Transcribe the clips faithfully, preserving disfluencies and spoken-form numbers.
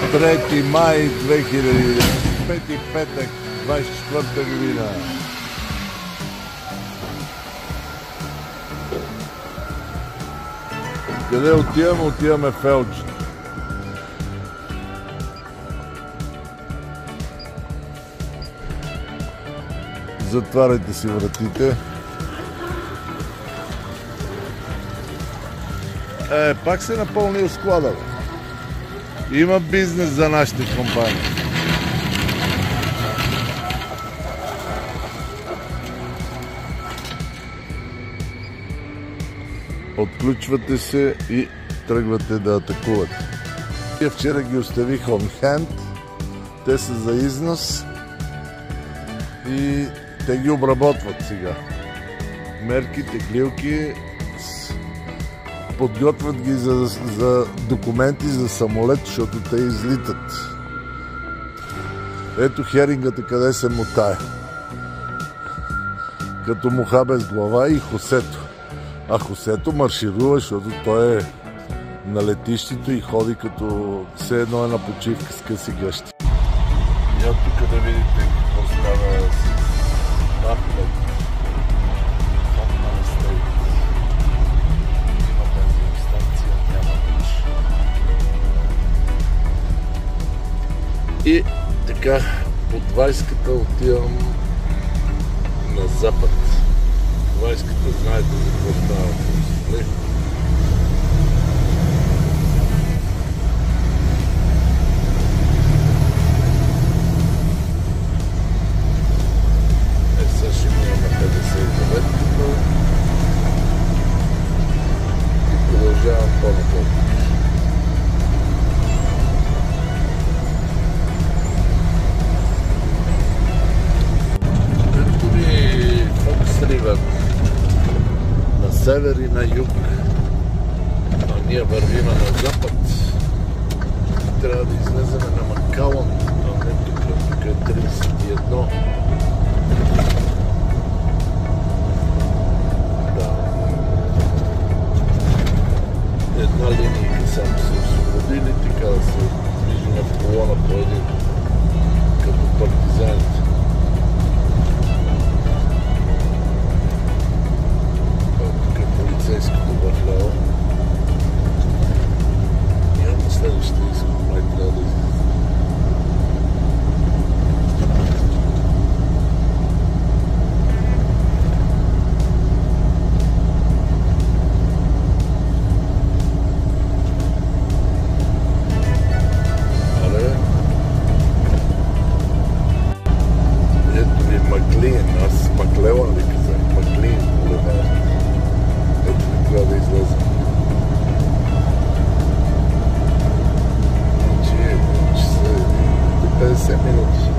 трети май две хиляди и пети, петък, двадесет и четвърта година. Къде отиваме? Отиваме в Елче. Затваряйте си вратите. Е, пак се напълнил склада, бе. Има бизнес за нашите компании. Отключвате се и тръгвате да атакувате. Я вчера ги оставих on hand. Те са за износ и те ги обработват сега. Мерки, теглилки, подготвят ги за, за документи за самолет, защото те излитат. Ето херингата къде се мотае. Като муха без глава и Хосето. А Хосето марширува, защото той е на летището и ходи като все едно е на почивка с къси гъщи. И от тук да видите какво става с Ахмед. Ахмед Стейт. Има бензиностанция, няма нищо. И така, по двадесетката отивам на запад. двадесетката знаете за какво става. Продължавам по-напълно. Ето ви Фокс Ривър на север и на юг, а ние вървим на запад. Трябва да излезем на Макалън, а не тук, тук е тридесет и едно. Една линейка само се освободили, така да се движим в колона по един, като партизаните. Тук е полицейското върляво. Няма следващия изход, май трябва да излиза. Аз Маклелън ли казах? Маклин булевард. Ето ли трябва да излезе. Значи, часа е петдесет минути.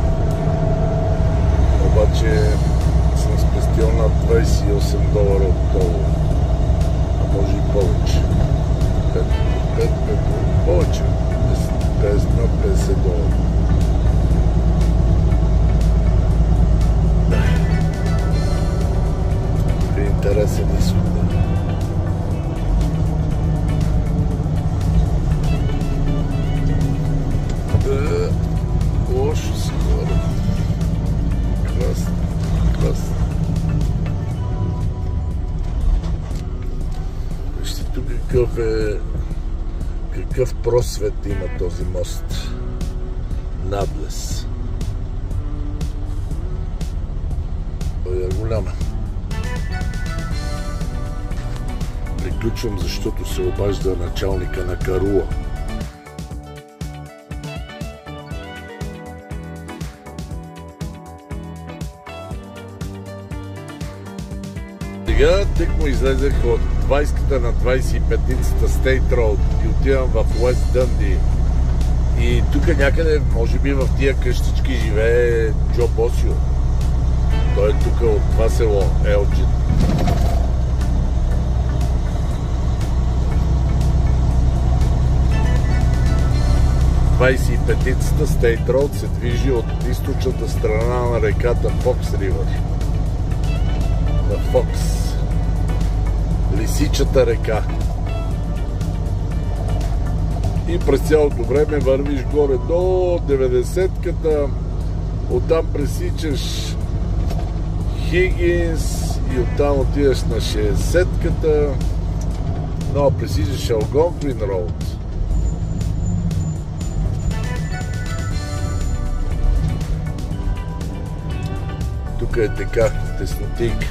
Обаче съм спестил над двадесет и осем долара от долу. А може и повече. пет, пет, пет, повече. над петдесет долара. Интересен изход. Да, лошо си хора. Красно, красно. Вижте тук какъв е, какъв просвет има този мост. Надлез. Той е голяма. Приключвам, защото се обажда началника на Каруа. Сега тък му излезех от двадесетката на двадесет и петицата State Road и отивам в Уест Дънди. И тук някъде, може би в тия къщички живее Джо Босио. Той е тук от това село, Елче. двадесет и петицата State Road се движи от източната страна на реката Фокс Ривър. На Фокс. Лисичата река. и през цялото време вървиш горе до деветдесетката, оттам пресичаш Хигинс и оттам отиваш на шейсетката, но пресичаш Алгонквин Роуд. Тук е така, теснотик.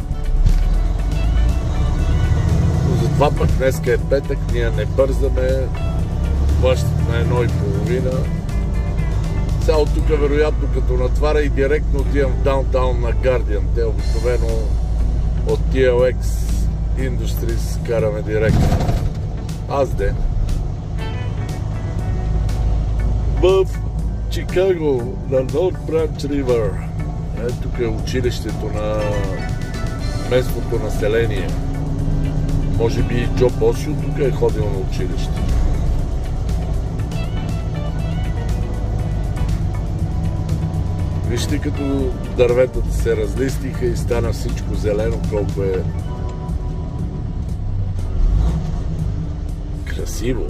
Но затова пък днеска е петък, ние не бързаме, плащат на едно и половина. Цяло тук вероятно като натваря и директно отивам в даунтаун на Guardian. Те обикновено от Ти Ел Екс Industries караме директно. Аз де. В Чикаго на North Branch River. Е, тук е училището на местното население. Може би и Джо Бошо тук е ходил на училище. Вижте като дърветата се разлистиха и стана всичко зелено, колко е красиво.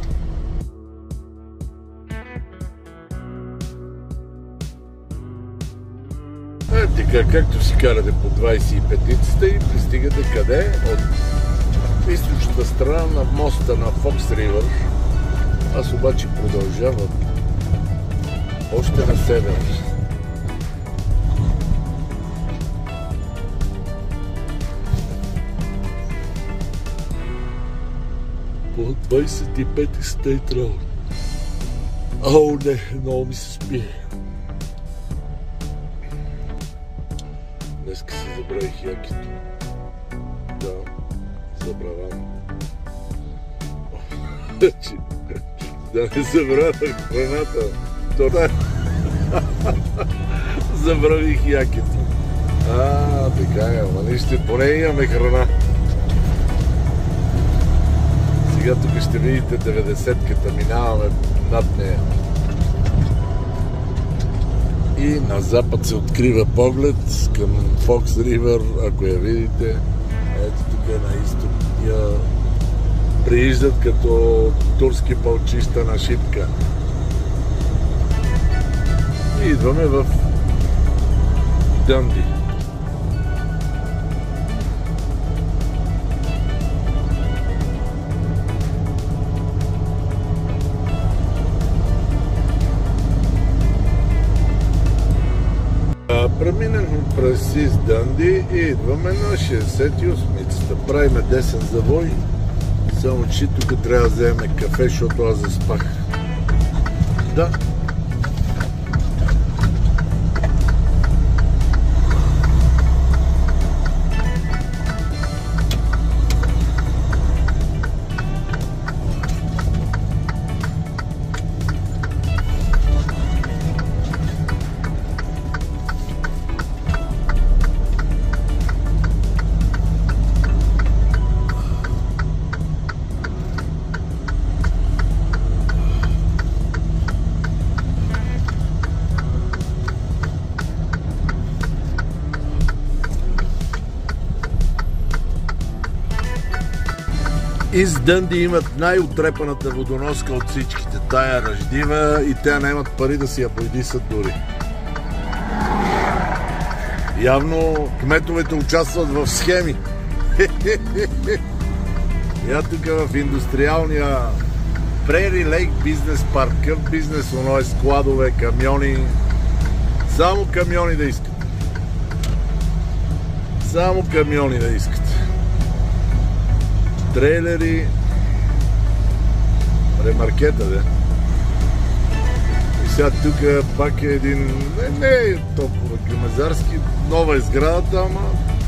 Е, така, както си карате по двайсет и петицата и пристигате къде? От източната страна на моста на Фокс Ривър. Аз обаче продължавам още на север. По двайсет и пети Стейт Роуд. О, не, много ми се спи. Днеска си забравих якито. Да, забравям. Да не забравях храната. Това забравих якито. А, така е, ама нищо, поне имаме храна. Сега тук ще видите деветдесетката, минаваме над нея. И на запад се открива поглед към Фокс Ривър, ако я видите. Ето тук е на изток. Я прииждат като турски пълчища на Шипка. И идваме в Дънди. Преминахме през Ист Дънди и идваме на шейсет и осмицата. Правиме десен завой, само че тук трябва да вземем кафе, защото аз заспах. Да. Ист Дънди имат най-отрепаната водоноска от всичките. Тая е ръждива и те нямат пари да си я бойдисат дори. Явно кметовете участват в схеми. Я тук в индустриалния Prairie Lake бизнес парк. Къв бизнес, оно е складове, камиони. Само камиони да искат. Само камиони да искат. Трейлери, ремаркета, де. И сега тук пак е един, не, не е толкова гимназарски, нова е сградата, ама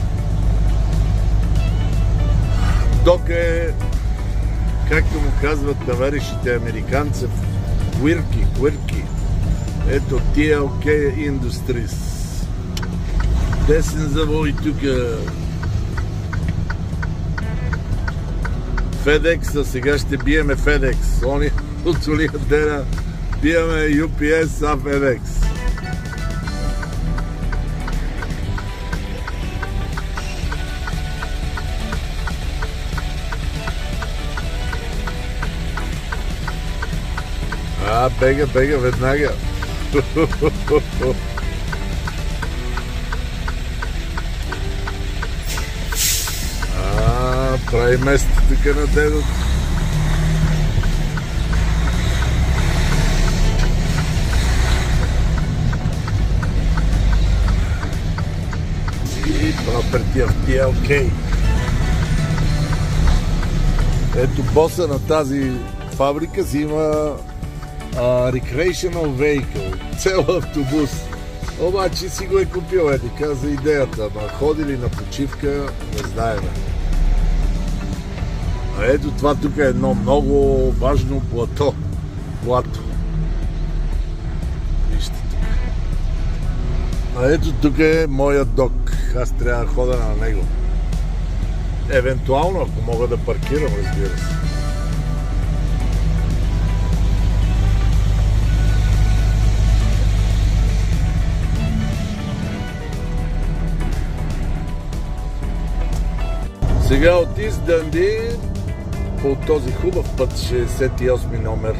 док е, както му казват товарищите американци, квирки, квирки. Ето Ти Ел Кей Industries. Десен завой тук. FedEx, а сега ще биеме FedEx. Они от ония дена биеме Ю Пи Ес, а FedEx. А, бега, бега веднага. А, прави место тук на дедото. И property of Ти Ел Кей. Ето боса на тази фабрика си има uh, recreational vehicle, цел автобус. Обаче си го е купил, е така за идеята, ама ходили на почивка, не знаеме. А ето това тук е едно много важно плато. Плато. Вижте тук. А ето тук е моят док. Аз трябва да хода на него. Евентуално, ако мога да паркирам, разбира се. Сега от Ист Дънди по този хубав път шейсет и осми номер,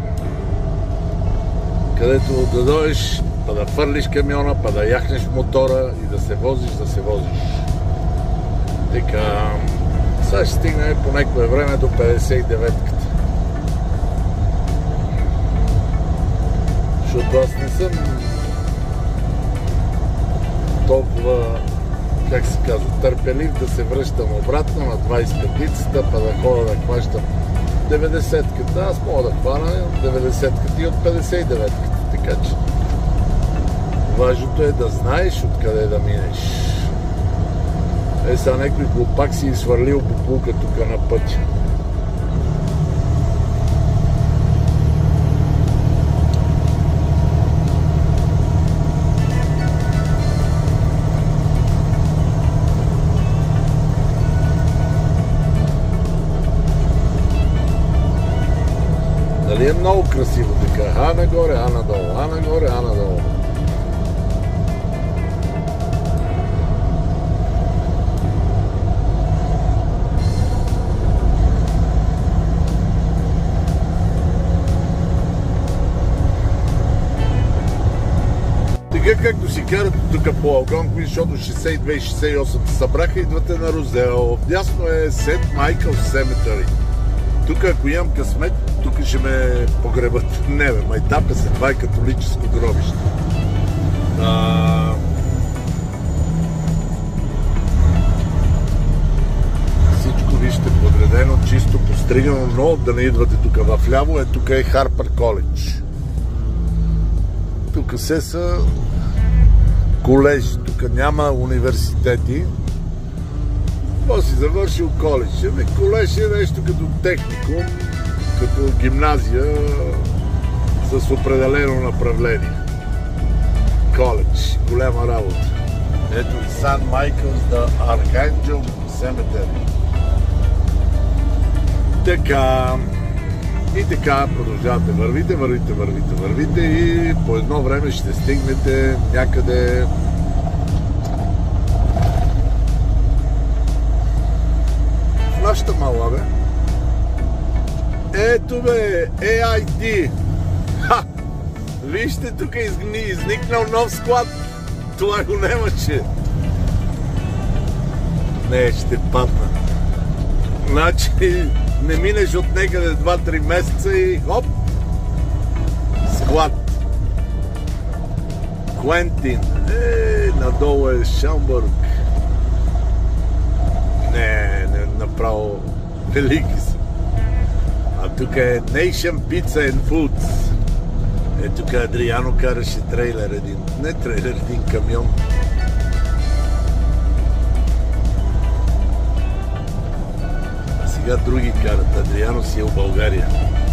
където да дойдеш, па да фърлиш камиона, па да яхнеш мотора и да се возиш, да се возиш. Така, сега ще стигнем по някое време до петдесет и деветката. Защото аз не съм толкова, как се казва, търпелив да се връщам обратно на двайсет петицата, па да хода да хващам деветдесетката. Аз мога да хвана деветдесетката и от петдесет и деветката. Така че важното е да знаеш откъде да минеш. Е, сега някой глупак си свърлил буклука тук на пътя. Нали е много красиво така? А нагоре, а надолу, а нагоре, а надолу. Така както си карате тук по Алгонквин, защото шейсет и две и шейсет и осем събраха, идвате на Розео. Вдясно е Сент Майкъл Семетъри. Тук ако имам късмет, тук ще ме погребат. Не бе, майтапа се, това е католическо гробище. А... Всичко вижте подредено, чисто постригано, но да не идвате тук. В ляво е, тук е Харпър Коледж. Тук се са колежи, тук няма университети. Какво си завършил коледж? Ами колеж е нещо като техникум, като гимназия с определено направление. Коледж, голяма работа. Ето и Сан Майкълс да Архангел Семетъри. Така. И така продължавате, вървите, вървите, вървите, вървите и по едно време ще стигнете някъде в нашата мала, бе. Ето бе, Ей Ай Ди. Ха! Вижте, тук е изникнал нов склад. Това го нямаше. Не, ще падна. Значи не минеш от некъде два-три месеца и хоп! Склад. Куентин. Е, надолу е Шамбург. Не, не, направо велики са. А тук е Nation Pizza and Foods. Е, тук Адриано караше трейлер един. Не трейлер, един камион. Сега други карат. Адриано си е в България.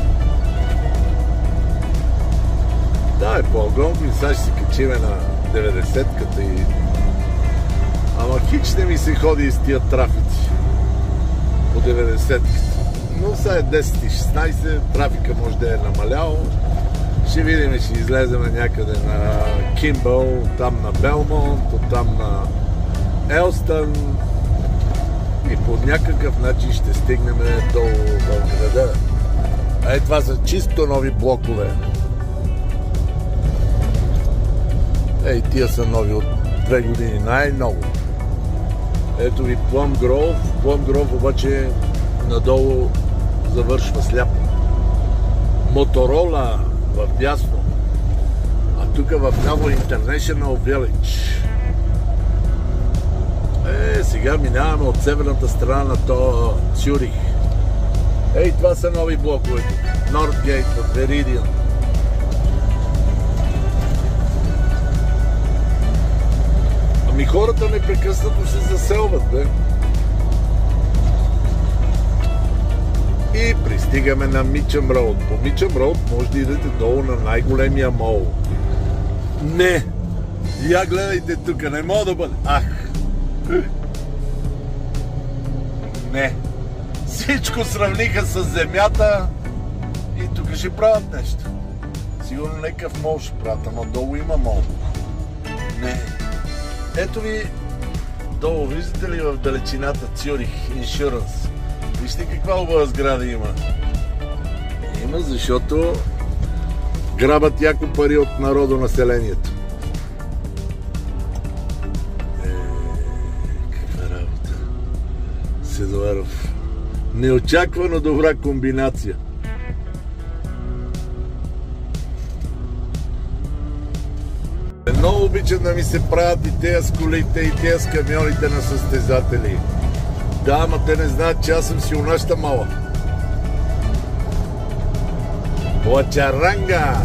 Да, е по-огромно и сега ще се качиме на деветдесетката и... Ама хич не ми се ходи из тия трафици по деветдесетката. Но сега е десет и шестнайсет, трафика може да е намалял. Ще видим, ще излеземе някъде на Кимбъл, там на Белмонт, оттам на Елстън и по някакъв начин ще стигнем долу в града. Е, това са чисто нови блокове. Ей, тия са нови от две години, най-много. Ето ви Plum Grove. Plum Grove обаче надолу завършва сляпо. Моторола в дясно. А тук в ляво International Village. Е, сега минаваме от северната страна на то Цюрих. Ей, това са нови блокове тук. Нордгейт, Веридиан. Ами хората непрекъснато се заселват, бе. И пристигаме на Мичъм Роуд. По Мичъм Роуд може да идете долу на най-големия мол. Не! Я гледайте тук, не мога да бъде. Ах! Не! Всичко сравниха с земята и тук ще правят нещо. Сигурно някакъв мол ще правят, ама долу има мол. Не! Ето ви долу, виждате ли в далечината Цюрих Insurance? Вижте каква хубава сграда има. Има, защото грабят яко пари от народонаселението. Е, каква работа. Седоваров. Неочаквано добра комбинация. Много обичам да ми се правят и тези с колите, и тези с камионите на състезатели. Да, ама те не знаят, че аз съм си у нашата мала. Лачаранга!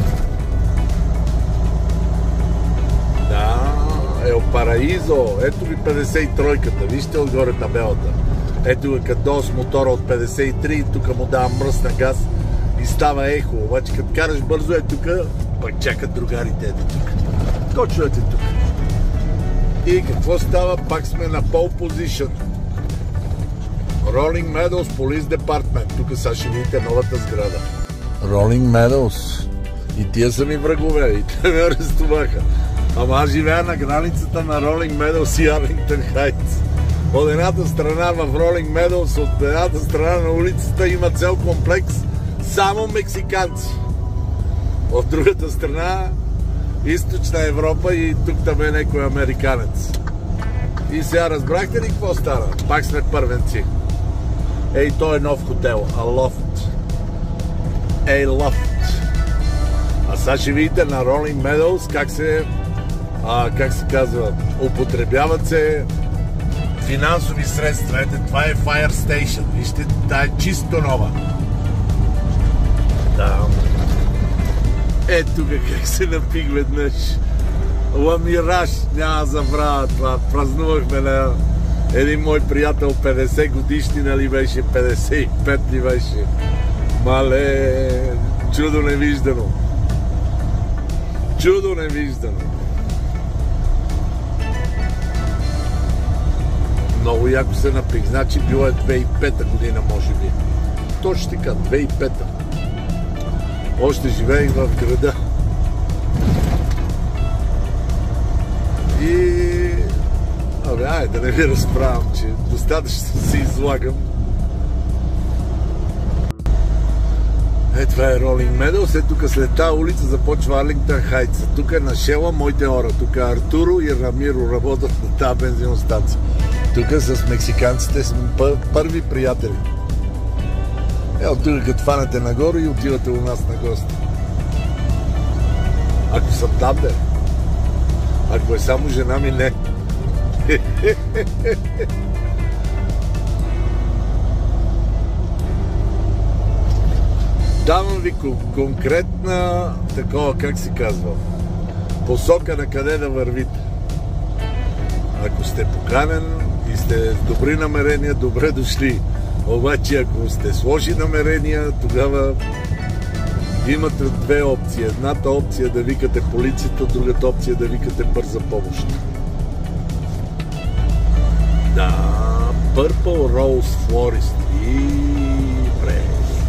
Да, Ел Параизо. Ето ви петдесет и тройката. Вижте отгоре табелата. Ето е като с мотора от петдесет и три. Тук му давам мръсна газ и става ехо. Обаче като караш бързо е тук, пък чакат другарите. Ето тук. Точно ето тук. И какво става? Пак сме на pole position. Rolling Meadows Police Department. Тук сега ще видите новата сграда. Rolling Meadows. И тия са ми врагове. И те ме арестуваха. Ама аз живея на границата на Rolling Meadows и Arlington Heights. От едната страна в Rolling Meadows, от едната страна на улицата има цел комплекс само мексиканци. От другата страна Източна Европа и тук там е някой американец. И сега разбрахте ли какво стана? Пак сме първенци. Ей, той е нов хотел. А лофт. Ей, лофт. А сега ще видите на Rolling Meadows как се, а, как се казва, употребяват се финансови средства. Ете, това е Fire Station. Вижте, тая е чисто нова. Да. Е, тук как се напих веднъж. Ламираж, няма забравя това. Празнувахме на един мой приятел петдесет годишнина ли беше, петдесет и пет ли беше. Мале, чудо невиждано. Чудо невиждано. Много яко се напих. Значи било е две хиляди и пета година, може би. Точно така, две хиляди и пета. Още живеех в града. И... Абе, ай, да не ви разправям, че достатъчно се излагам. Е, това е Rolling Meadows. Е, тук след тази улица започва Arlington Heights. Тук е на Шела моите хора. Тук Артуро и Рамиро работят на тази бензиностанция. Тук с мексиканците сме първи приятели. Ето тук като фанете нагоре и отивате у нас на гости. Ако съм там, бе. Ако е само жена ми, не. Давам ви конкретна такова, как се казва, посока на къде да вървите. Ако сте поканен и сте с добри намерения, добре дошли. Обаче, ако сте с лоши намерения, тогава имате две опции. Едната опция е да викате полицията, другата опция е да викате бърза помощ. Да, Purple Rose Florist. И бре.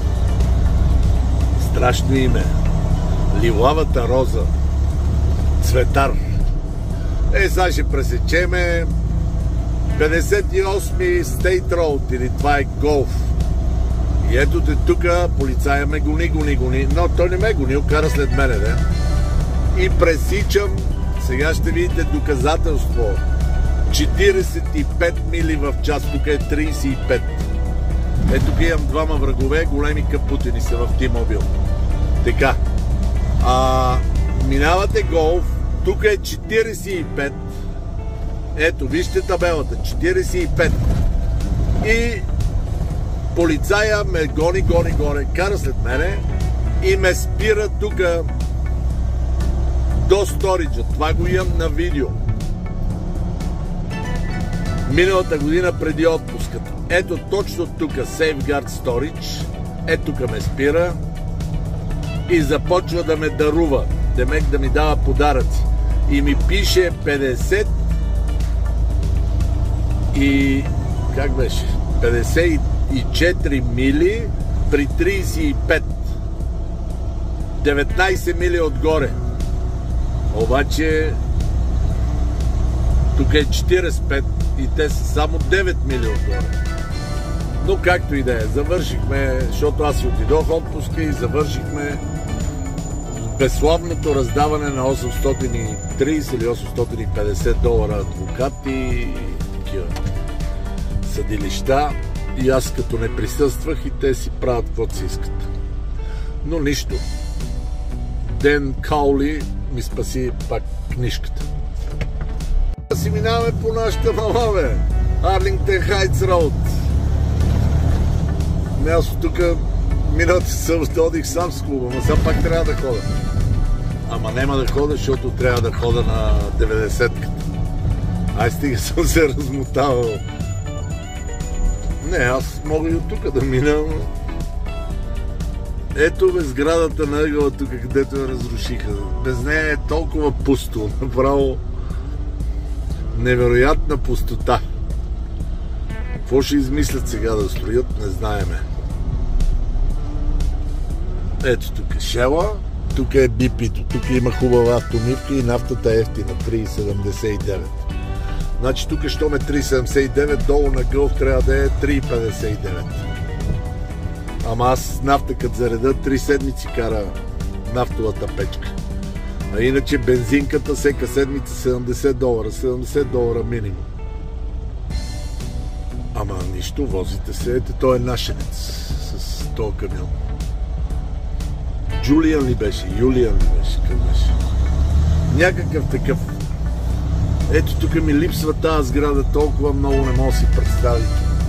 Страшно име. Лилавата роза. Цветар. Е, сега ще пресечеме петдесет и осми State Road, или това е Голф. И ето те тук, полицая ме гони, гони, гони, но той не ме гони, кара след мене, да? И пресичам, сега ще видите доказателство, четиридесет и пет мили в час, тук е тридесет и пет. Ето тук имам двама врагове, големи капутени са в T-Mobile. Така, а, минавате Голф, тук е четиридесет и пет, ето вижте табелата, четиридесет и пет. И полицая ме гони, гони, гони, кара след мене и ме спира тук до сториджа. Това го имам на видео. Миналата година преди отпуската. Ето точно тук Safeguard Storage. Ето тук ме спира и започва да ме дарува. Демек да ми дава подаръци. И ми пише петдесет и... как беше? петдесет и четири мили при тридесет и пет. деветнайсет мили отгоре. Обаче тук е четиридесет и пет и те са само девет мили отгоре. Но както и да е, завършихме, защото аз си отидох в отпуска и завършихме безславното раздаване на осемстотин и тридесет или осемстотин и петдесет долара адвокати и такива съдилища. И аз като не присъствах и те си правят каквото си искат. Но нищо. Ден Каули ми спаси пак книжката. Да си минаваме по нашата мама, бе. Арлингтън Хайтс Роуд. Не, аз тук миналата събота одих сам с клуба, но сега пак трябва да хода. Ама няма да хода, защото трябва да хода на деветдесетката. Ай, стига съм се размотавал. Не, аз мога и от тук да мина. Ето бе сградата на ъгъла тук, където я разрушиха. Без нея е толкова пусто. Направо невероятна пустота. Какво ще измислят сега да строят, не знаеме. Ето тук е Шела, тук е Би Пи-то. Тук има хубава автомивка и нафтата е ефтина, три седемдесет и девет. Значи тук, щом е три седемдесет и девет, долу на Гълф трябва да е три петдесет и девет. Ама аз нафта като зареда, три седмици кара нафтовата печка. А иначе бензинката всека седмица седемдесет долара, седемдесет долара минимум. Ама нищо, возите се, ете, той е нашенец с този камион. Джулиан ли беше? Юлиан ли беше? Как беше? Някакъв такъв. Ето тук ми липсва тази сграда, толкова много не мога да си представите.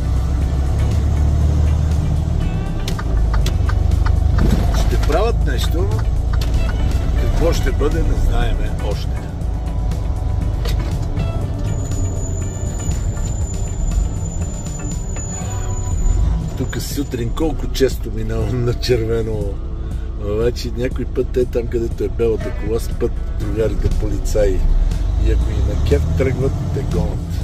Ще правят нещо, какво ще бъде, не знаеме още. Тук сутрин колко често минавам на червено. Вече някой път те там, където е белата кола, спът другарите полицаи. И ако и на кеф тръгват, те гонят.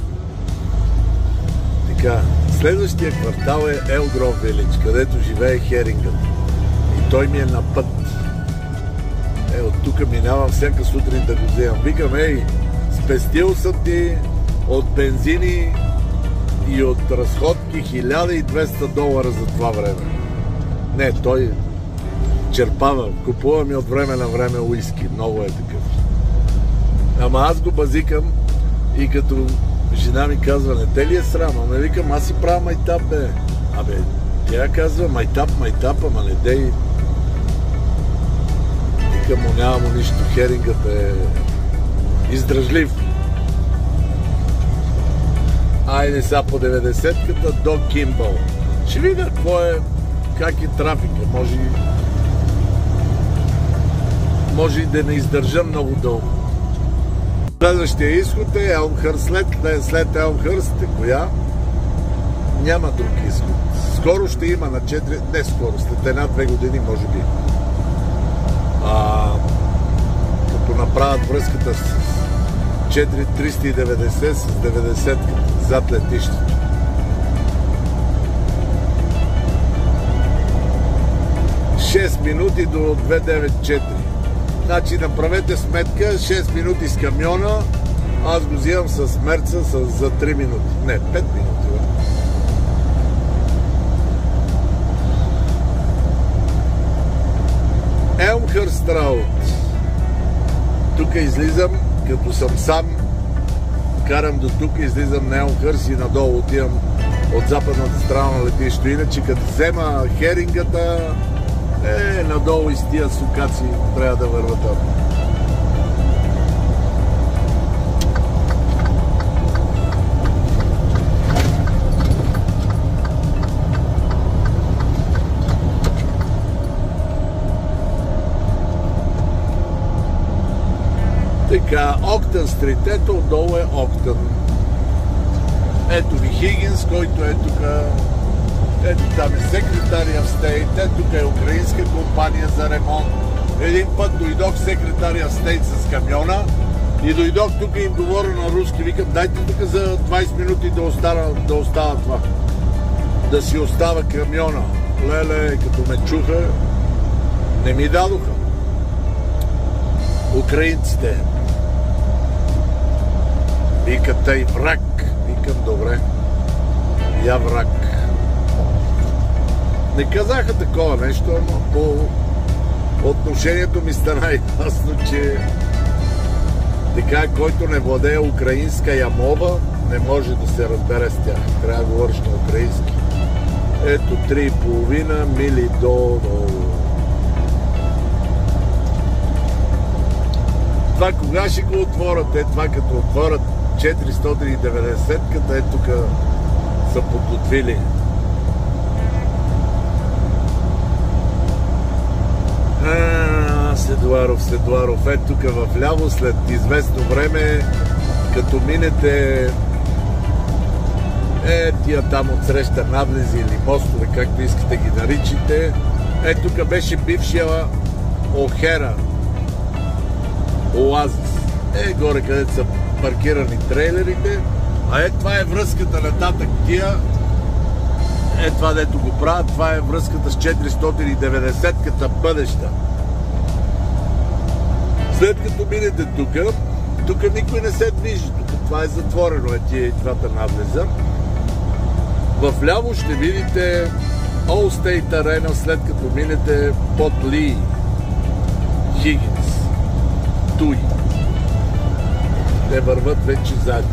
Така, следващия квартал е Елгров Вилидж, където живее Херингът. И той ми е на път. Е, от тук минавам всяка сутрин да го вземам. Викам, ей, спестил съм ти от бензини и от разходки хиляда и двеста долара за това време. Не, той черпава. Купува ми от време на време уиски. Много е такъв. Ама аз го базикам и като жена ми казва, не те ли е срам? Ама викам, аз си правя майтап, бе. Абе, тя казва, майтап, майтап, ама не дей. Викам му, няма му нищо. Херингът е издръжлив. Айде сега по деветдесетката до Кимбъл. Ще видя какво е, как е трафика. Може и може и да не издържа много дълго. Следващия изход е Елмхърст. След, след Елмхърст е коя? Няма друг изход. Скоро ще има на четири... Не скоро, след една-две години може би. А, като направят връзката с четири триста и деветдесет с деветдесет зад летището. шест минути до две деветдесет и четири. Значи направете сметка, шест минути с камиона, аз го взимам с мерца за три минути. Не, пет минути. работа. Тук излизам, като съм сам, карам до тук, излизам на Елмхърст и надолу отивам от западната страна на летището. Иначе като взема херингата, е, надолу из тия сукаци трябва да върва там. Така, Октън Стрит, ето отдолу е Октън. Ето ви Хигинс, който е тук. Ето там е Secretary of State, ето тук е украинска компания за ремонт. Един път дойдох в Secretary of State с камиона и дойдох тук и им говоря на руски. Викам, дайте тук за двайсет минути да остава, да остава това. Да си остава камиона. Леле, като ме чуха, не ми дадоха. Украинците. Викат, тъй враг. Викам, добре. Я враг. Не казаха такова нещо, но по отношението ми стана ясно, че така, който не владее украинска ямова, не може да се разбере с тях. Трябва да говориш на украински. Ето три и половина мили до... Това кога ще го отворят? Е, това като отворят четиристотин и деветдесет-ката, е тук са подготвили. А, Седуаров, Седуаров. Е, тук в ляво, след известно време, като минете е, тия там отсреща надлези или мостове, както искате ги наричате. Е, тук беше бившия Охера Оазис. Е, горе, където са паркирани трейлерите. А е, това е връзката нататък тия. Е, това дето го правят, това е връзката с четиристотин и деветдесет-ката бъдеща. След като минете тук, тук никой не се движи. Тук това е затворено, е тия и двата надлеза. В ляво ще видите Allstate Arena, след като минете под Ли, Хигинс, Туи. Те върват вече заедно.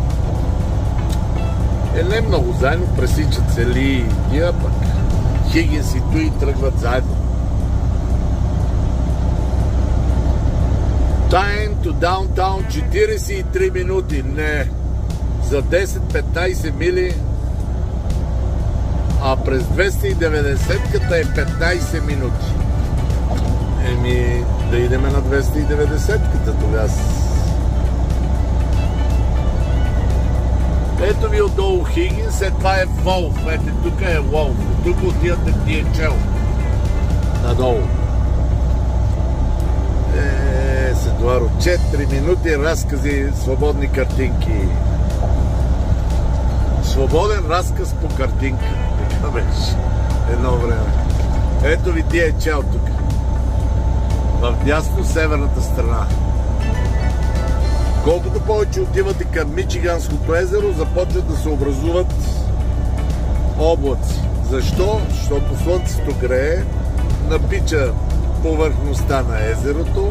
Е, не много заедно, пресичат се Ли и тия, пък Хигинс и Туи тръгват заедно. Time to downtown четирийсет и три минути. Не. За десет-петнайсет мили. А през двеста и деветдесет-ката е петнайсет минути. Еми, да идеме на двеста и деветдесет-ката тогава. Ето ви отдолу Хигинс, е това е Волф. Ето тук е Волф. Тук отивате Ди Ейч Ел. Надолу. Е, Седуаро, четири минути разкази, свободни картинки. Свободен разказ по картинка. Така беше едно време. Ето ви Ди Ейч Ел тук. В дясно северната страна. Колкото повече отивате към Мичиганското езеро, започват да се образуват облаци. Защо? Защото слънцето грее, напича повърхността на езерото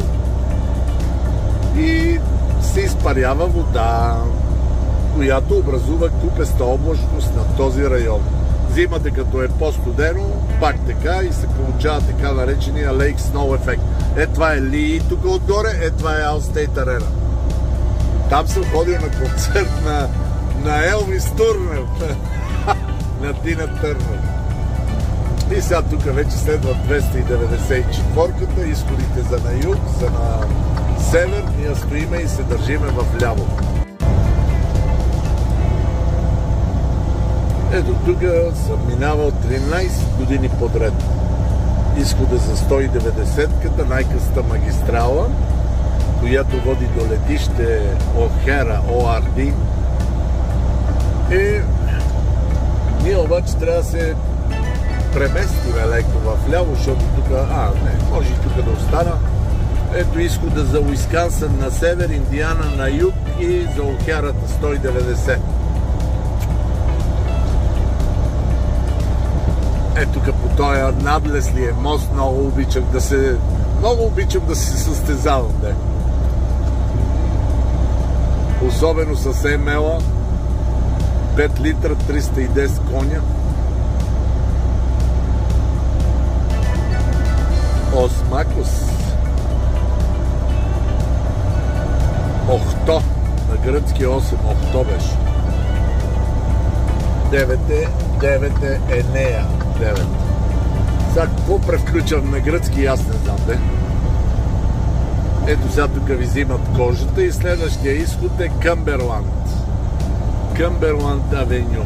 и се изпарява вода, която образува купеста облачност на този район. Зимата, като е по-студено, пак така и се получава така наречения Lake Snow ефект. Е, това е Ли, тук отгоре, е, това е Allstate Arena. Там съм ходил на концерт на, на Елвис Турнер, на Тина Търнер. И сега тук вече следва двеста и деветдесет и четвърта-ката, изходите за на юг, за на север, ние стоиме и се държиме в ляво. Ето тук съм минавал тринайсет години подред. Изхода за сто и деветдесет-ката, най-късата магистрала, която води до летище Охера, О Ар Ди. И ние обаче трябва да се преместиме леко в ляво, защото тук, а, не, може и тук да остана. Ето изхода за Уисконсин на север, Индиана на юг и за Охерата сто и деветдесет. Ето тук по този надлез ли е мост, много обичах да се Много обичам да се състезавам, де. Особено с Ем Ел-а, пет литра, триста и десет коня. Осмакос. Охто. На гръцки осем. Охто беше. девет е, девет е Енея. девет. Сега какво превключвам на гръцки, аз не знам, де. Ето сега тук ви взимат кожата и следващия изход е Къмберланд. Къмберланд Авеню.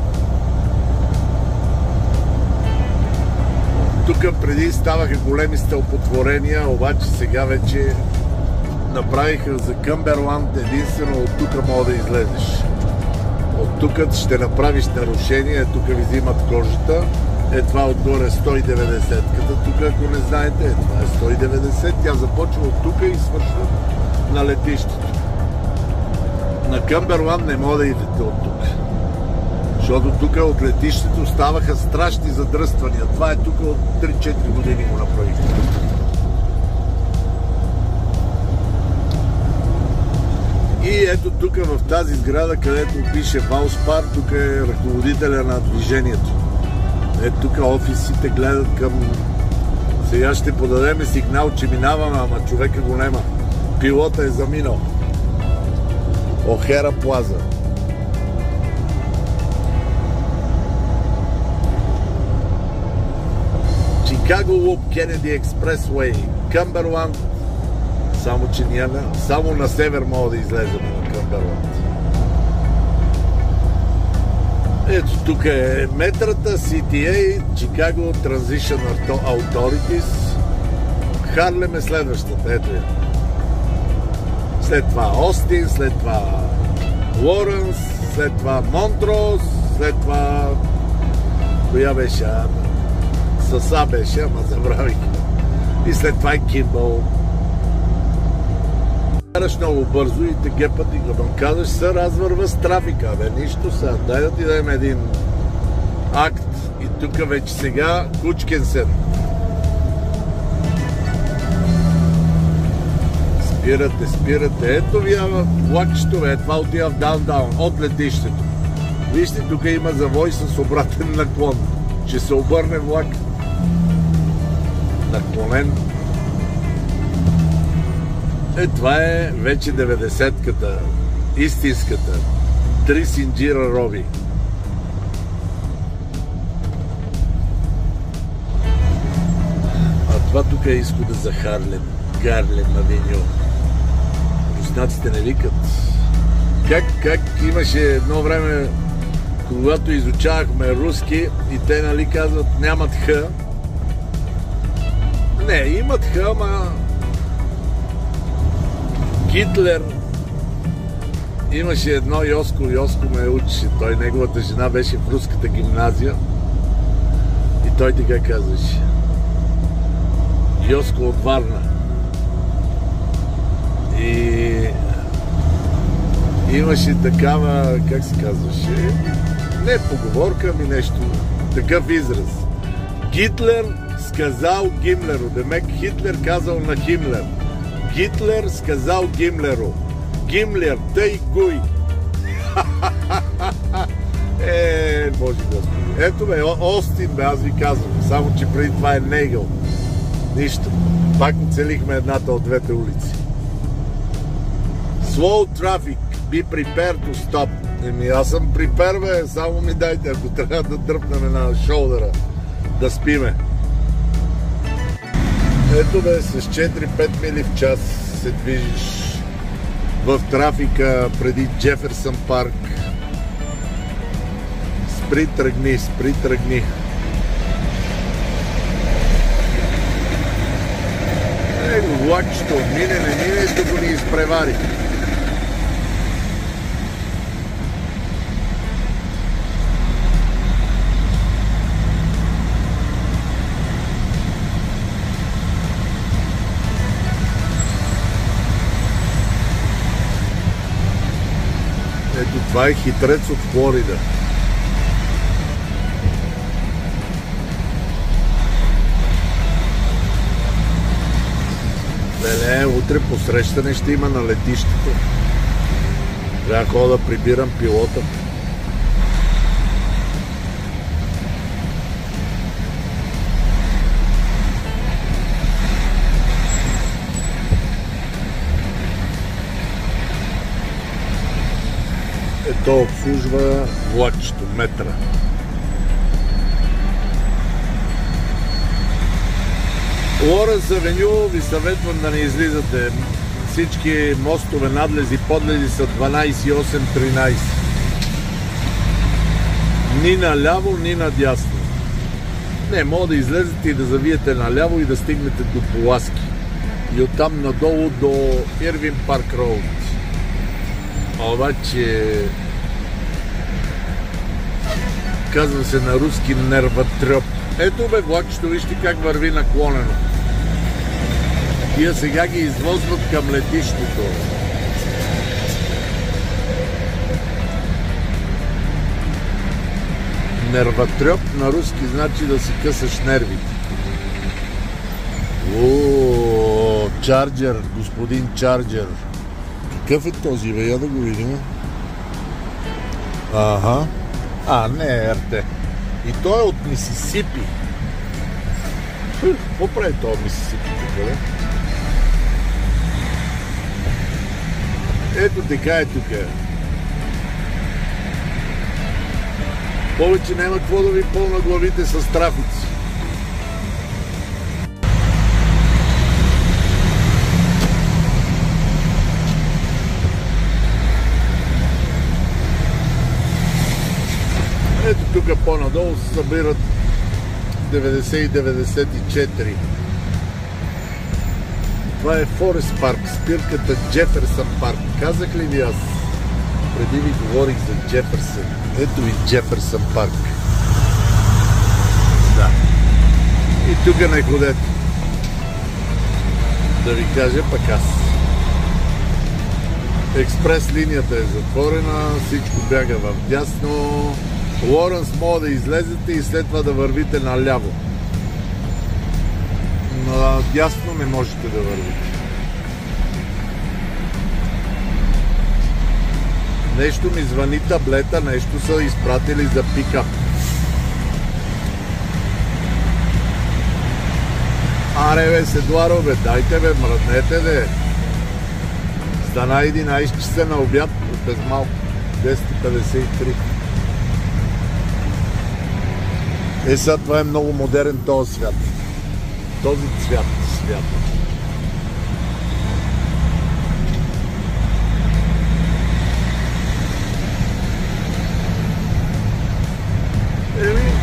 Тук преди ставаха големи стълпотворения, обаче сега вече направиха за Къмберланд единствено от тук мога да излезеш. От тук ще направиш нарушение, е, тук ви взимат кожата. Е това отгоре сто и деветдесет. Като тук, ако не знаете, е това е сто и деветдесет. Тя започва от тук и свършва на летището. На Къмберланд не може да идете от тук. Защото тук от летището ставаха страшни задръствания. Това е тук от три-четири години го направихте. И ето тук в тази сграда, където пише Валспар, тук е ръководителя на движението. Ето тук офисите гледат към... Сега ще подадем сигнал, че минаваме, ама човека го нема. Пилота е заминал. Охера Плаза. Чикаго Луп, Кенеди Експресвей, Къмберланд. Само, че няма... Само на север мога да излезем на Къмберланд. Ето тук е метрата, Си Ти Ей, Chicago Transition Authorities. Харлем е следващата, ето я. След това Остин, след това Лоренс, след това Монтрос, след това... Коя беше? Саса беше, ама забравих. И след това е Кимбъл. Караш много бързо и те гепат и като казваш, се развърва с трафика. Бе, нищо сега. Дай да ти дадем един акт и тук вече сега Кучкенсен. Спирате, спирате. Ето ви влакчето, бе. Това отива в даундаун, от летището. Вижте, тук има завой с обратен наклон. Ще се обърне влак. Наклонен. Е, това е вече деветдесетката, истинската. Три синджира роби. А това тук е изхода за Харлем. Гарлем Авеню. Руснаците не викат. Как, как имаше едно време, когато изучавахме руски и те, нали, казват, нямат Х. Не, имат Х, ама Гитлер имаше едно Йоско, Йоско ме учеше, той, неговата жена беше в руската гимназия и той така казваше. Йоско от Варна. И имаше такава, как се казваше, не поговорка, ами нещо, такъв израз. Гитлер сказал Гимлеру, демек Хитлер казал на Химлер. Гитлер сказал Гимлеру. Гимлер, тъй гуй. Е, Боже Господи. Ето бе, Остин бе, аз ви казвам. Само, че преди това е Нейгъл. Нищо. Пак оцелихме едната от двете улици. Slow traffic. Be prepared to stop. Еми, аз съм припер, бе. Само ми дайте, ако трябва да дръпнем на шолдера. Да спиме. Ето бе, с четири-пет мили в час се движиш в трафика преди Джеферсън парк. Спри, тръгни, спри, тръгни. Его влакчето мине, не мине, ще го ни изпревари. Ето това е хитрец от Флорида. Не, утре посрещане ще има на летището. Трябва да ходя да прибирам пилота. Ето обслужва влакчето, метра. Лоренс Авеню ви съветвам да не излизате. Всички мостове, надлези, подлези са дванайсет, осем, тринайсет. Ни наляво, ни надясно. Не, мога да излезете и да завиете наляво и да стигнете до Пуласки. И оттам надолу до Ирвин Парк Роуд. Обаче казва се на руски нервотреп. Ето бе влакчето, вижте как върви наклонено. Тия сега ги извозват към летището. Нервотреп на руски значи да си късаш нервите. О, Чарджер, господин Чарджер. Какъв е този, бе? Я да го видим. Ага. А, не е ар те. И той е от Мисисипи. Какво прави това от Мисисипи? Бе? Ето така е тук. Повече няма какво да ви пълна главите с трафици. Ето тук по-надолу се събират деветдесет и деветдесет и четири. Това е Форест парк, спирката Джеферсън парк. Казах ли ви аз? Преди ви говорих за Джеферсън. Ето и Джеферсън парк. Да. И тук не ходете. Да ви кажа пък аз. Експрес линията е затворена, всичко бяга в дясно. Лоренс мога да излезете и след това да вървите наляво. Надясно не можете да вървите. Нещо ми звъни таблета, нещо са изпратили за пикап. Аре бе, седларо бе, дайте бе, мръднете бе. Стана единайсет часа на обяд, без малко, десет и петдесет и три. Е, сега това е много модерен този свят. Този цвят, свят. Еми,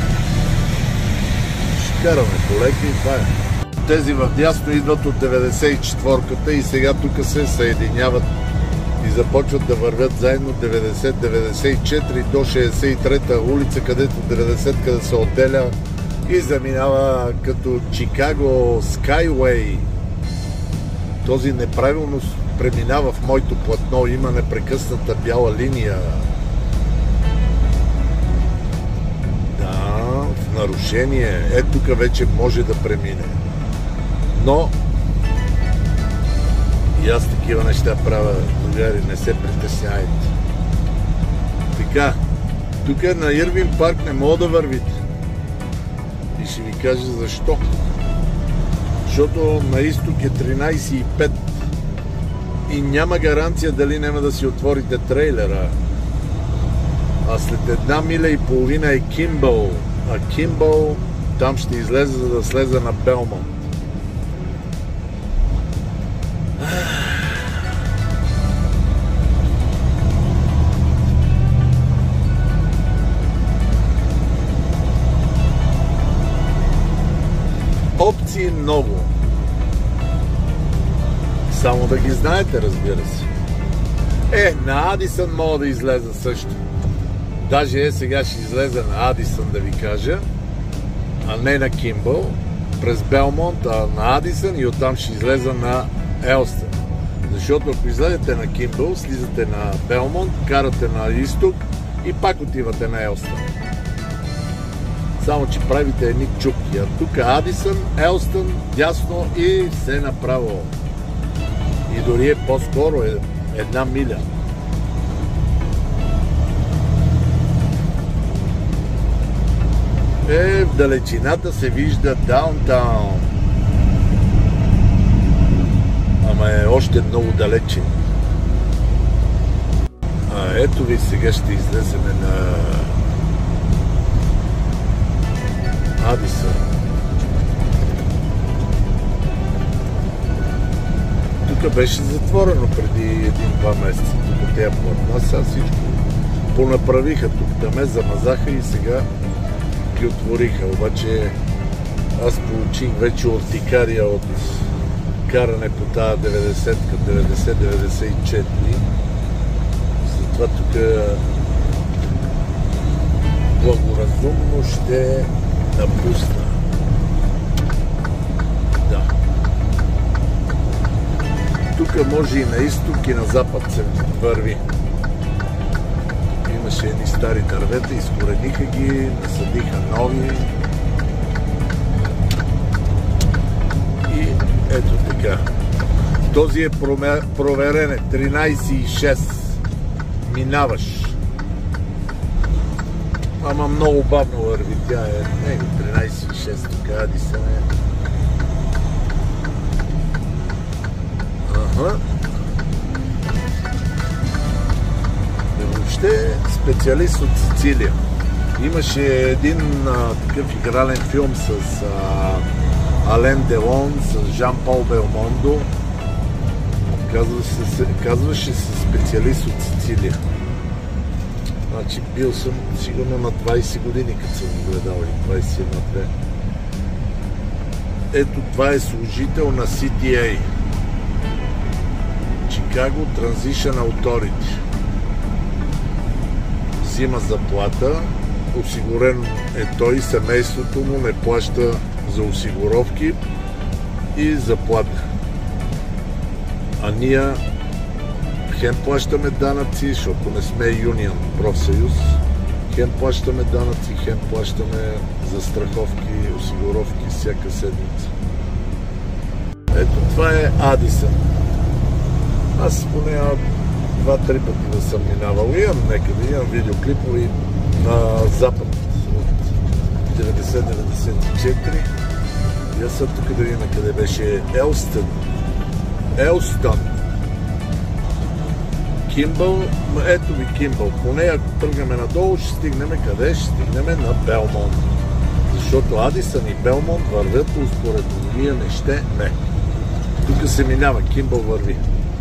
ще караме полека и това е. Тези в дясно идват от деветдесет и четвърката и сега тук се съединяват и започват да вървят заедно деветдесет, деветдесет и четири до шейсет и трета улица, където деветдесет къде се отделя и заминава като Чикаго Скайуей. Този неправилно преминава в моето платно, има непрекъсната бяла линия. Да, в нарушение. Е, тук вече може да премине. Но и аз такива неща правя, другари, не се притесняйте. Така, тук на Ирвин парк не мога да вървите. И ще ви кажа защо. Защото на изток е тринайсет и пет и няма гаранция дали няма да си отворите трейлера. А след една миля и половина е Кимбъл. А Кимбъл там ще излезе, за да слезе на Белмонт. Опции много. Само да ги знаете, разбира се. Е, на Адисън мога да излеза също. Даже е, сега ще излеза на Адисън, да ви кажа, а не на Кимбъл, през Белмонт, а на Адисън и оттам ще излеза на Елстън. Защото ако излезете на Кимбъл, слизате на Белмонт, карате на изток и пак отивате на Елстън. Само че правите едни чупки. А тук Адисън, Елстън, дясно и все направо. И дори е по-скоро е една миля. Е, в далечината се вижда даунтаун. Ама е още много далече. А, ето ви, сега ще излеземе на Адиса. Тук беше затворено преди един-два месеца. Тук тези платна, сега всичко понаправиха. Тук да ме замазаха и сега ги отвориха. Обаче аз получих вече ортикария от каране по тази деветдесетка, деветдесет деветдесет и четири. Затова тук благоразумно ще напусна. Да. Тук може и на изток, и на запад се върви. Имаше едни стари дървета, изкорениха ги, насадиха нови. И ето така. Този е проверен, тринайсет и шест. Минаваш. Ама много бавно върви. Тя е не, тринайсет и шест. Тук Адиса е. Ага. Въобще специалист от Сицилия. Имаше един а, такъв игрален филм с а, Ален Делон, с Жан-Пол Белмондо. Казваше се, казваше се специалист от Сицилия. Значи бил съм сигурно на двайсет години, като съм гледал, и двайсет и едно-две. Ето това е служител на Си Ти Ей. Chicago Transition Authority. Взима заплата, осигурен е той, семейството му не плаща за осигуровки и заплата. А ние хем плащаме данъци, защото не сме юнион, профсъюз, хем плащаме данъци, хем плащаме за страховки, осигуровки всяка седмица. Ето това е Адиса. Аз поне два-три пъти да съм минавал. Имам некъде, имам видеоклипови на запад от деветдесет деветдесет и четири. И аз съм тук да видим къде беше Елстън. Елстън. Кимбъл, ето ви Кимбъл. Поне ако тръгнем надолу, ще стигнем къде? Ще стигнем на Белмонт. Защото Адисън и Белмонт вървят успоредно. Ние не ще, не. Тук се минава, Кимбъл върви.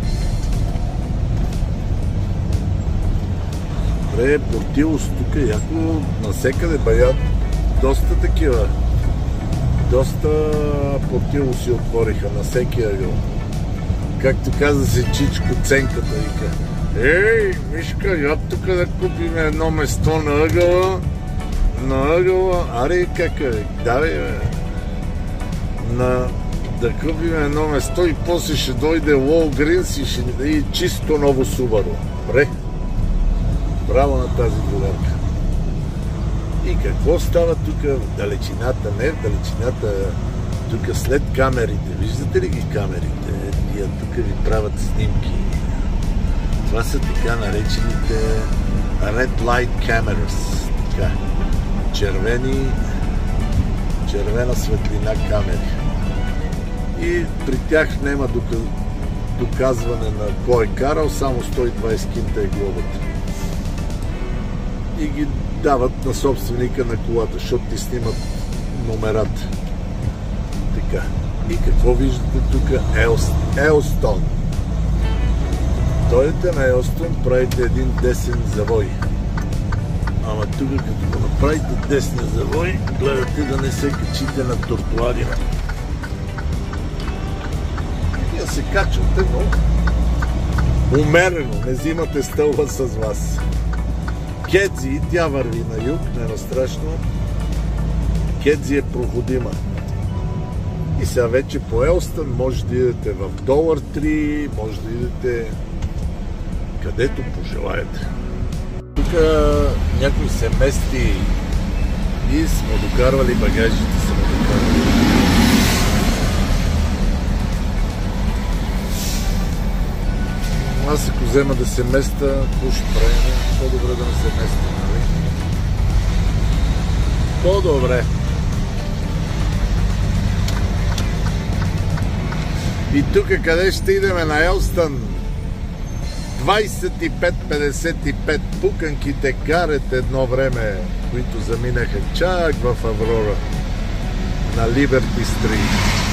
Добре, Портилос тук яко насекъде баят. Доста такива. Доста Портилоси отвориха на всеки ъгъл. Както каза се Чичко Ценката, вика: ей, Мишка, я тук да купим едно место на ъгъла, на ъгъла, аре кака, давай бе, на, да купим едно место и после ще дойде Walgreens и ще ни даде чисто ново Subaru. Добре, браво на тази другарка. И какво става тук в далечината? Не в далечината, тук след камерите. Виждате ли ги камерите? Тия тук ви правят снимки. Това са така наречените Red Light Cameras. Така. Червени, червена светлина камери. И при тях няма доказване на кой е карал, само сто и двайсет кинта е глобата. И ги дават на собственика на колата, защото ти снимат номерата. Така. И какво виждате тук? Елстън. Дойдете на Елстън, правите един десен завой. Ама тук, като го направите десния завой, гледате да не се качите на тротуарите. Вие се качвате, но умерено, не взимате стълба с вас. Кедзи, тя върви на юг, не е страшно. Кедзи е проходима. И сега вече по Елстън може да идете в Долар три, може да идете където пожелаете. Тук някой се мести и сме докарвали багажите, сме докарвали. Аз ако взема да се места, какво ще правим? По-добре да не се места, нали? По-добре. И тук къде ще идеме? На Елстън? двайсет и пет петдесет и пет пуканките карат едно време, които заминаха чак в Аврора на Либерти Стрит.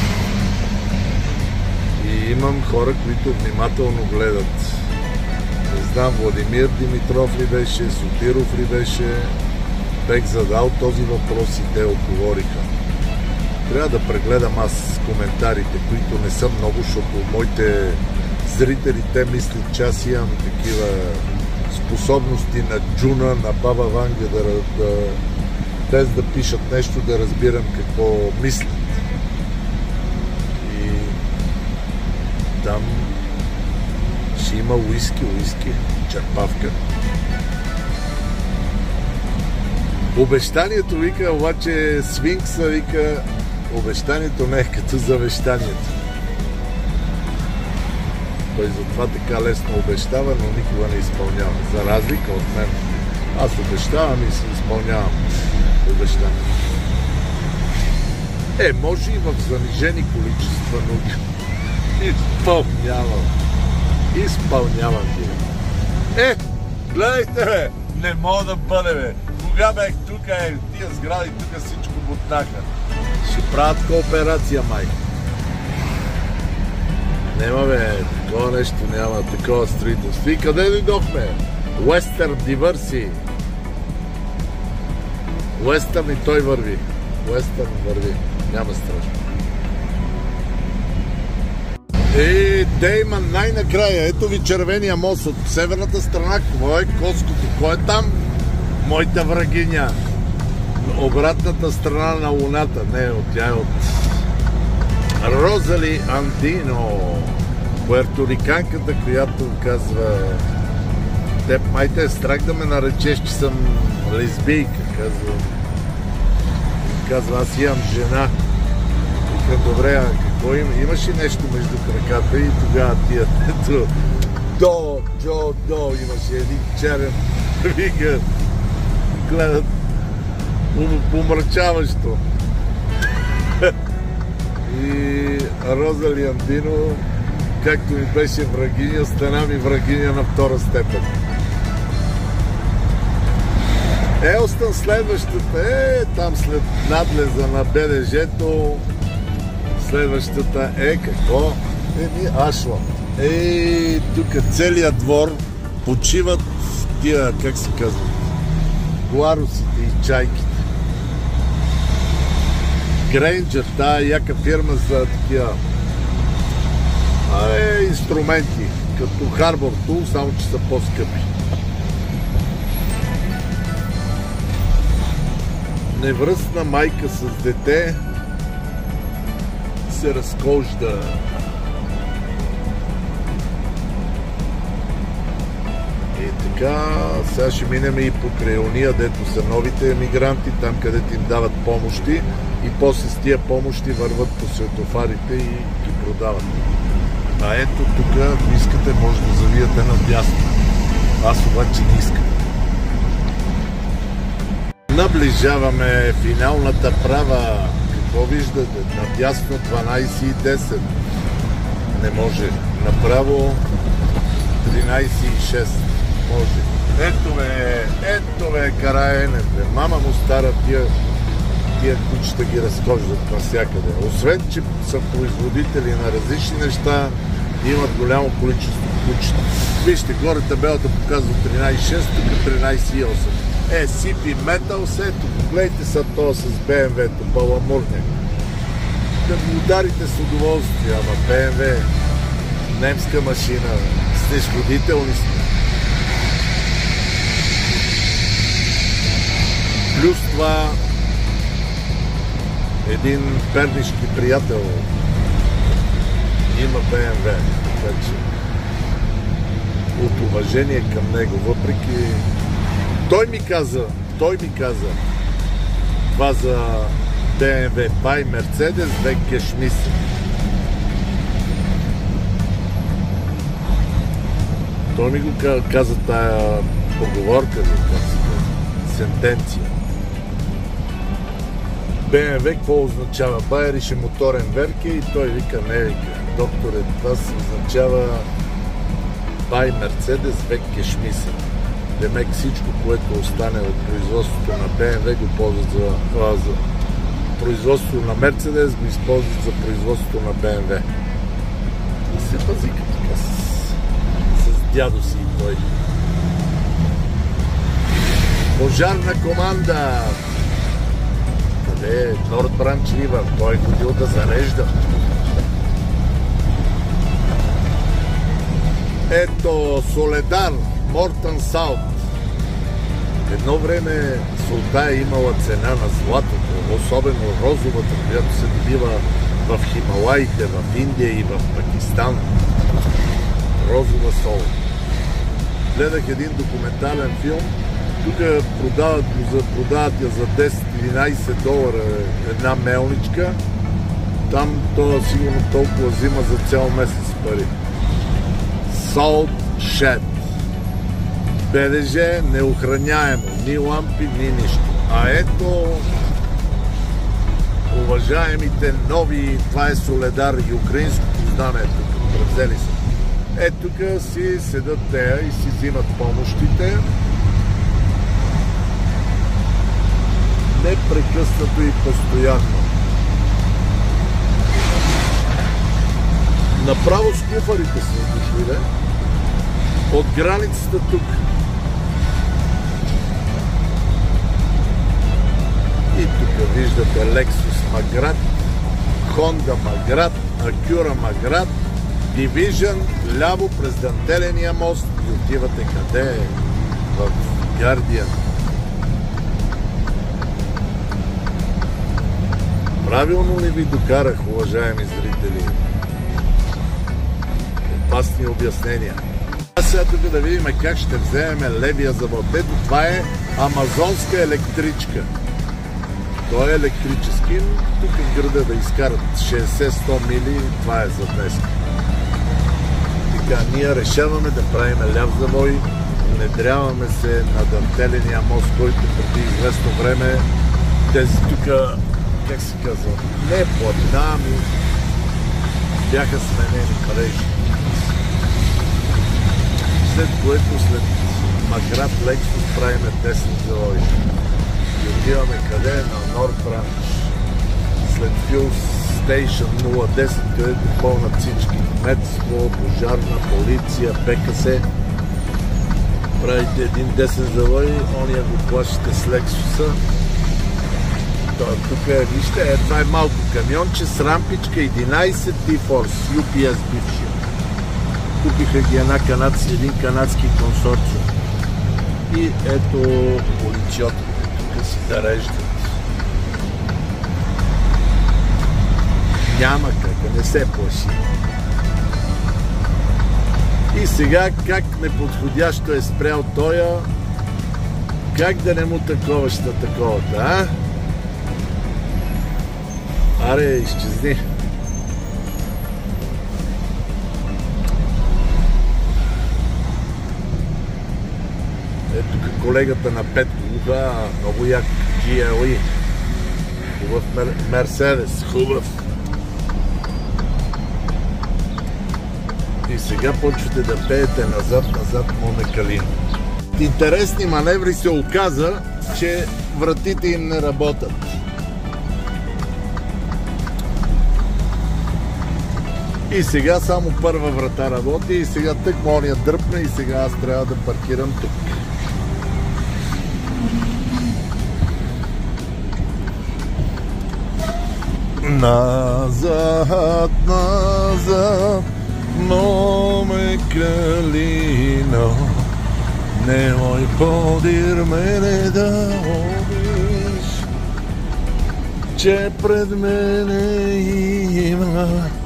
И имам хора, които внимателно гледат. Не знам, Владимир Димитров ли беше, Сотиров ли беше, бех задал този въпрос и те отговориха. Трябва да прегледам аз коментарите, които не са много, защото моите зрители, те мислят, че аз имам такива способности на Джуна, на Баба Ванга, да, да, без да пишат нещо, да разбирам какво мислят. И там ще има уиски, уиски, черпавка. Обещанието, вика, обаче Сфинкса, вика, обещанието не е като завещанието. Той затова така лесно обещава, но никога не изпълнява. За разлика от мен. Аз обещавам и се изпълнявам обещания. Е, може и в занижени количества, но изпълнявам. Изпълнявам ги. Е, гледайте, бе! Не мога да бъде, бе! Кога бех тук, е, тия сгради, тук всичко бутнаха. Ще правят кооперация, майка. Нема, бе, такова нещо няма, такова строителство. И къде дойдохме? Уестърн Диверси. Уестърн и той върви. Уестърн върви. Няма страшно. Е, Дейман, най-накрая. Ето ви червения мост от северната страна. Какво е Коското? Кой е там? Моята врагиня. Обратната страна на Луната. Не, от тя е от Розали Андино, пуерториканката, която казва: теб майте е страх да ме наречеш, че съм лесбийка, казва. Казва, аз имам жена. Вика, добре, а какво има? Имаш ли нещо между краката? И тогава тия, ето, до, Джо, до, имаше един черен. Вика, гледат помрачаващо. И Розали Андино, както ми беше врагиня, стана ми врагиня на втора степен. Елстън следващата е, там след надлеза на БДЖ-то, следващата е какво? Еми, Ашланд. Ей, тук целият двор почиват тия, как се казват, гларусите и чайките. Грейнджър, тая яка фирма за такива е, инструменти, като Harbor Tool, само че са по-скъпи. Невръстна майка с дете се разхожда. И така, сега ще минем и покрай ония, дето са новите емигранти, там където им дават помощи. И после с тия помощи върват по светофарите и ги продават. А ето тук, ако искате, може да завиете надясно. Аз обаче не искам. Наближаваме финалната права. Какво виждате? Надясно дванайсет и десет. Не може. Направо тринайсет и шест. Може. Ето бе, ето бе, Караенев. Мама му стара тия тия кучета ги разхождат навсякъде. Освен, че са производители на различни неща, имат голямо количество кучета. Вижте, горе табелата показва тринайсет и шест, тук тринайсет и осем. Е, Си Пи Метал, ето, гледайте са това с Б М В-то, баламурняк. Да го ударите с удоволствие, ама Б М В, немска машина, снизходителни сме. Плюс това един пернишки приятел има Б М В, така че от уважение към него, въпреки той ми каза, той ми каза това за Б М В, бай Мерцедес, бе Гешмисен. Той ми го каза тая поговорка, сентенция. Б М В какво означава? Байериш е моторен верке и той вика, не вика. Докторе, това се означава бай Мерцедес век кешмисън. Демек всичко, което остане от производството на Б М В го ползват за, за производството на Мерцедес, го използват за производството на Б М В. И се пазика така с, с дядо си и той. Пожарна команда! Къде е? Норд Бранч Ривър. Той е ходил да зарежда. Ето Соледар, Мортън Саут. Едно време солта е имала цена на златото, особено розовата, която се добива в Хималаите, в Индия и в Пакистан. Розова сол. Гледах един документален филм. Тук продават, продават я за десет-единайсет долара една мелничка. Там това сигурно толкова взима за цял месец пари. Salt Shed. БДЖ неохраняемо. Ни лампи, ни нищо. А ето уважаемите нови, това е Соледар и украинското знаме тук. Превзели се. Е, тук си седат тея и си взимат помощите. Непрекъснато и постоянно. Направо с куфарите са дошли, от границата тук. И тук виждате Lexus Маград, Honda Маград, Acura Маград, Division, ляво през Дантеления мост и отивате къде? В Гардиан. Правилно ли ви докарах, уважаеми зрители? Опасни обяснения. А сега тук да видим как ще вземем левия завод. Ето това е амазонска електричка. Той е електрически, тук в града да изкарат шейсет-сто мили, това е за днес. Така, ние решаваме да правим ляв завой, внедряваме се на Дантеления мост, който преди известно време тези тук, как се казва, не платна, ами бяха сменени мрежи. След което след Маград Lexus правиме десен завой. И отиваме къде? На Норд Бранч. След Fuel Station нула десет, където пълнат всички. Медство, пожарна, полиция, Б К С. Правите един десен завой, ония го плащате с Lexus-а. Тук е, вижте, е, това е малко камионче с рампичка единайсет T-Force, Ю Пи Ес бившия. Купиха ги една канадски, един канадски консорциум. И ето уличиотите, тук си зареждат. Няма как, не се плаши. И сега как неподходящо е спрял тоя, как да не му таковаш на таковата, а? Аре, изчезни. Ето тук колегата на Петко, уха, много як Джи Ел И. Хубав Мерседес, хубав. И сега почвате да пеете назад, назад, Моне Калин. Интересни маневри се оказа, че вратите им не работят. И сега само първа врата работи и сега тък мония дръпне и сега аз трябва да паркирам тук. Назад, назад, Моне Калино, nemoj podir mene da obiš, че пред мене има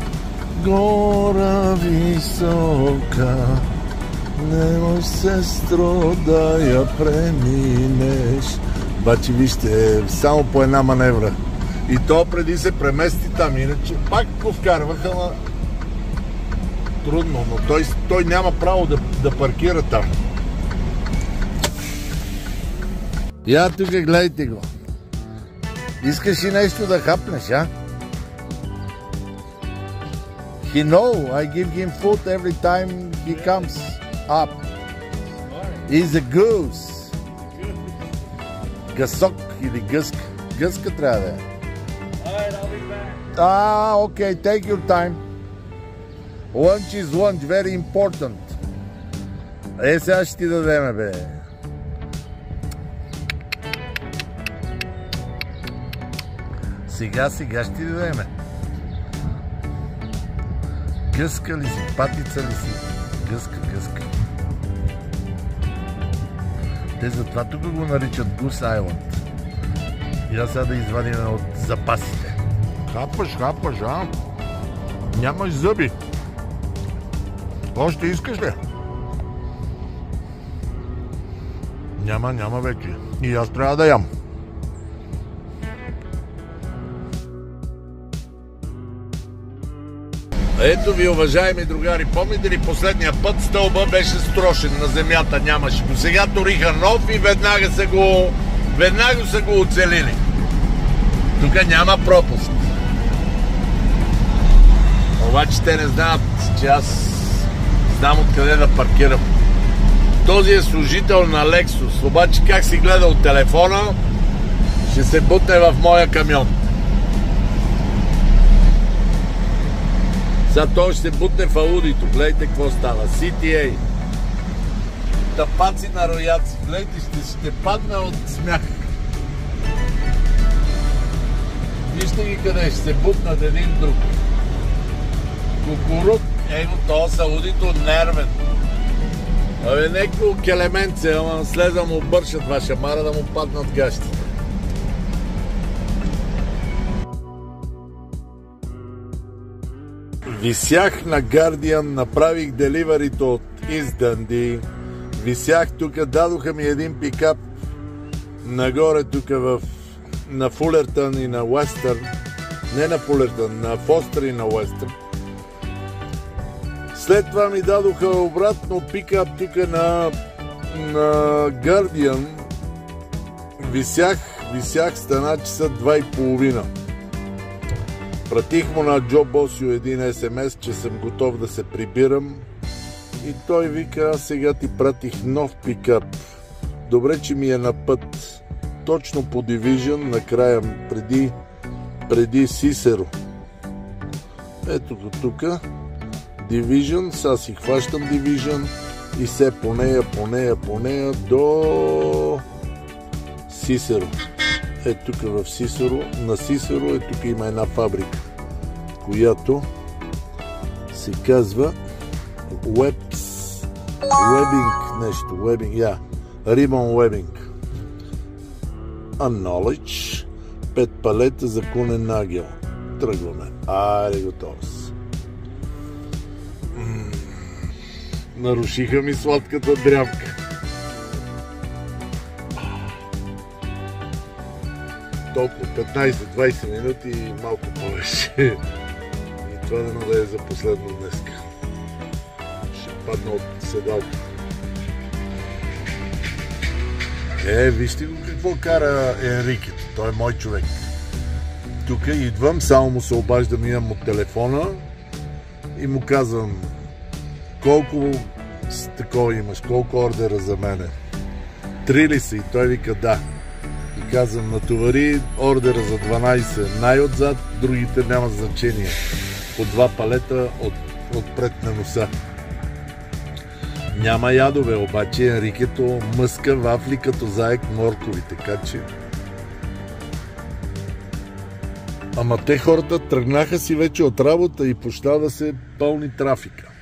гора висока, nemoj сестро да я преминеш. Бачи вижте, само по една маневра. И то преди се премести там, иначе пак го вкарваха, ама трудно, но той, той няма право да, да паркира там. Я тук гледайте го. Искаш ли нещо да хапнеш, а? He know, I give him food every time he comes up. He's a goose. Гъсок или гъска. Гъска трябва да е. Ah, okay, take your time. Lunch is lunch, very important. Е, сега ще ти дадеме, бе. Сега, сега ще ти дадеме. Гъска ли си? Патица ли си? Гъска, гъска. Те затова тук го наричат Goose Island. И аз сега да извадим от запасите. Хапаш, хапаш, а? Нямаш зъби. Още искаш ли? Няма, няма вече. И аз трябва да ям. Ето ви, уважаеми другари, помните ли последния път стълба беше строшен на земята, нямаше го. Сега ториха нов и веднага са го, веднага са го оцелили. Тук няма пропуск. Обаче те не знаят, че аз знам откъде да паркирам. Този е служител на Lexus, обаче как си гледа от телефона, ще се бутне в моя камион. Сега той ще се бутне в аудито. Гледайте какво става. Си Ти Ей. Тапаци на рояци. Гледайте, ще, ще падне от смях. Вижте ги къде ще се бутнат един друг. Кукурук. Его, то с аудито нервен. Абе, некво келеменце, ама след да му бършат ваша мара, да му паднат гащите. Висях на Guardian, направих деливарито от East Dundee. Висях тук, дадоха ми един пикап нагоре тук в, на Фулертън и на Уестърн. Не на Фулертън, на Фостър и на Уестърн. След това ми дадоха обратно пикап тук на, на Guardian. Висях, висях, стана часа два и половина. Пратих му на Джо Босио един ес ем ес, че съм готов да се прибирам. И той вика, аз сега ти пратих нов пикап. Добре, че ми е на път. Точно по Division, накрая, преди, преди Сисеро. Ето го тук. Division, сега си хващам Division и се по нея, по нея, по нея до Сисеро. Е тук в Сисеро, на Сисеро е тук има една фабрика, която се казва Webs, Webbing нещо, Webbing, я, yeah. Ribbon Webbing. Acknowledge, пет палета за кунен нагел. Тръгваме. Айде, готово си. Нарушиха ми сладката дрямка. Толкова петнайсет-двайсет минути и малко повече. И това да е за последно днеска. Ще падна от седалка. Е, вижте го какво кара Енрикето. Той е мой човек. Тук идвам, само му се обаждам, имам от телефона и му казвам колко такова имаш, колко ордера за мене. Три ли са? И той вика да. И казвам, натовари ордера за дванайсет най-отзад, другите няма значение. По два палета от, отпред на носа. Няма ядове, обаче Енрикето мъска вафли като заек моркови, така че... Ама те хората тръгнаха си вече от работа и почна да се пълни трафика.